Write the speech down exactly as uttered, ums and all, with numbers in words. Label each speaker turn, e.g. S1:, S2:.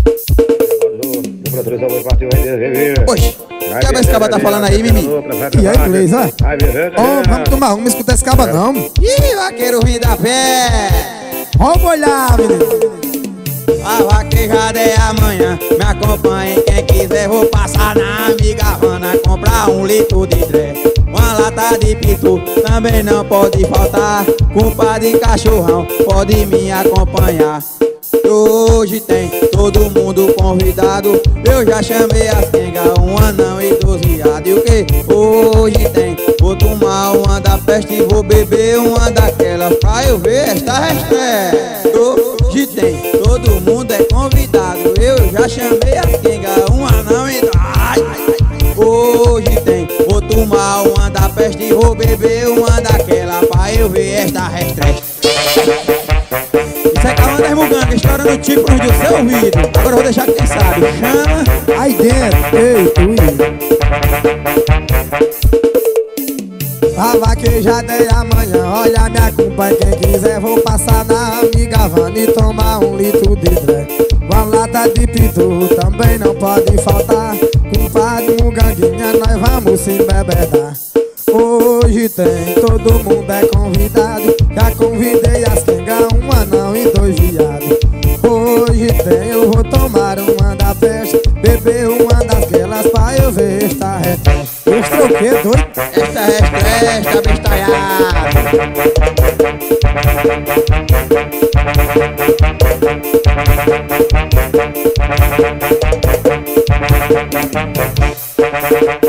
S1: Oxe, o que é esse caba tá falando aí, Mimi?
S2: E aí, inglês, ó? Ó, vamos tomar um, não escuta esse caba não.
S1: Ih, vaqueiro ruim da pé.
S2: Vamos olhar, menino.
S1: A vaquejada é amanhã, me acompanhe quem quiser. Vou passar na amiga Havana, comprar um litro de dré, uma lata de pitu, também não pode faltar. Compadre cachorrão, pode me acompanhar. Hoje tem todo mundo convidado. Eu já chamei as quengas, um anão e dois viados. E o que? Hoje tem, vou tomar uma da peste e vou beber uma daquelas pra eu ver esta restré. Hoje tem, todo mundo é convidado. Eu já chamei as quengas, um anão e dois. Ai, hoje tem, vou tomar uma da peste e vou beber uma daquela pra eu ver esta restré. Isso é calma das mugangas, estourando tímpanos do seu ouvido. Agora eu vou deixar quem sabe. Chama
S2: aí dentro, ei, ui. A vaquejada é amanhã, olha minha culpa. Quem quiser vou passar na amiga Havana e tomar um litro de dré, uma lata de pitu, também não pode faltar. Compadre muganguinha, nós vamos se embebedar. Hoje tem, todo mundo é convidado. Já convidei as quengas, um anão e dois viados. Hoje tem, eu vou tomar uma da peste, beber uma daquelas pra eu ver esta retreste. Extra o quê, doido?
S1: esta restreste, abestalhado.